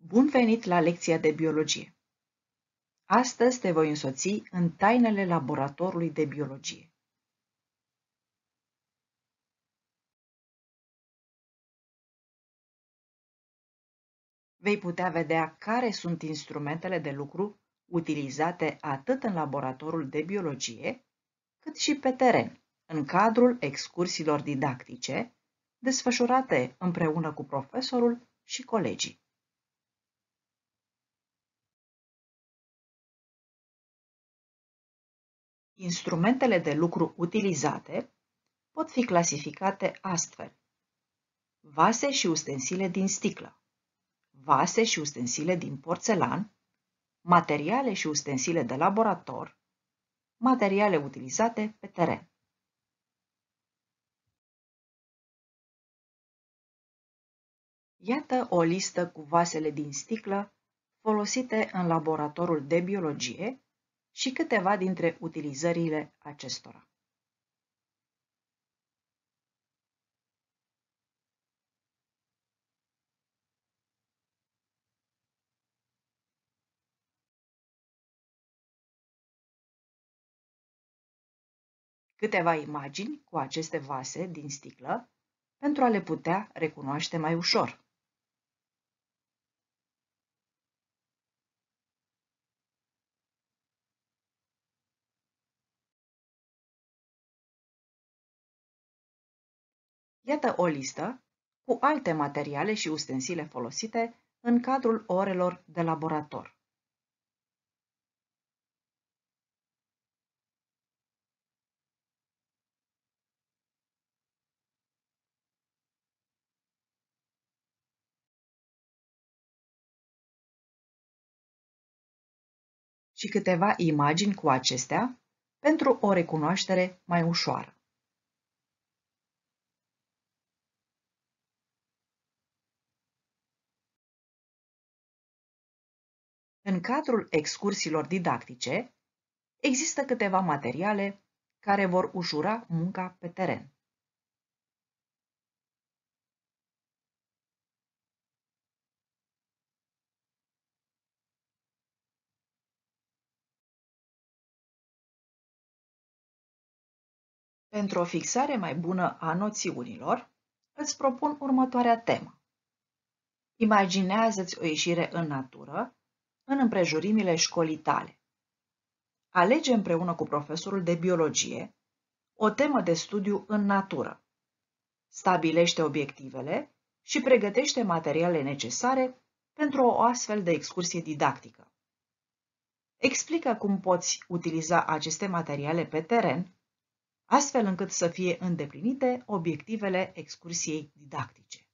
Bun venit la lecția de biologie! Astăzi te voi însoți în tainele laboratorului de biologie. Vei putea vedea care sunt instrumentele de lucru utilizate atât în laboratorul de biologie, cât și pe teren, în cadrul excursiilor didactice, desfășurate împreună cu profesorul și colegii. Instrumentele de lucru utilizate pot fi clasificate astfel: vase și ustensile din sticlă, vase și ustensile din porțelan, materiale și ustensile de laborator, materiale utilizate pe teren. Iată o listă cu vasele din sticlă folosite în laboratorul de biologie și câteva dintre utilizările acestora. Câteva imagini cu aceste vase din sticlă pentru a le putea recunoaște mai ușor. Iată o listă cu alte materiale și ustensile folosite în cadrul orelor de laborator. Și câteva imagini cu acestea pentru o recunoaștere mai ușoară. În cadrul excursiilor didactice, există câteva materiale care vor ușura munca pe teren. Pentru o fixare mai bună a noțiunilor, îți propun următoarea temă. Imaginează-ți o ieșire în natură, în împrejurimile școlii tale. Alege împreună cu profesorul de biologie o temă de studiu în natură. Stabilește obiectivele și pregătește materialele necesare pentru o astfel de excursie didactică. Explică cum poți utiliza aceste materiale pe teren, astfel încât să fie îndeplinite obiectivele excursiei didactice.